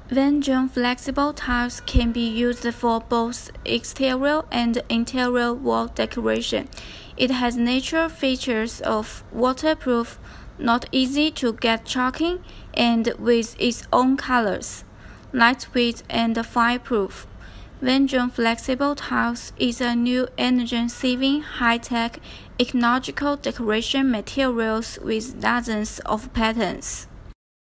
Vanjoin flexible tiles can be used for both exterior and interior wall decoration. It has natural features of waterproof, not easy to get chalking, and with its own colors, lightweight and fireproof. Vanjoin flexible tiles is a new energy-saving, high-tech, ecological decoration materials with dozens of patterns.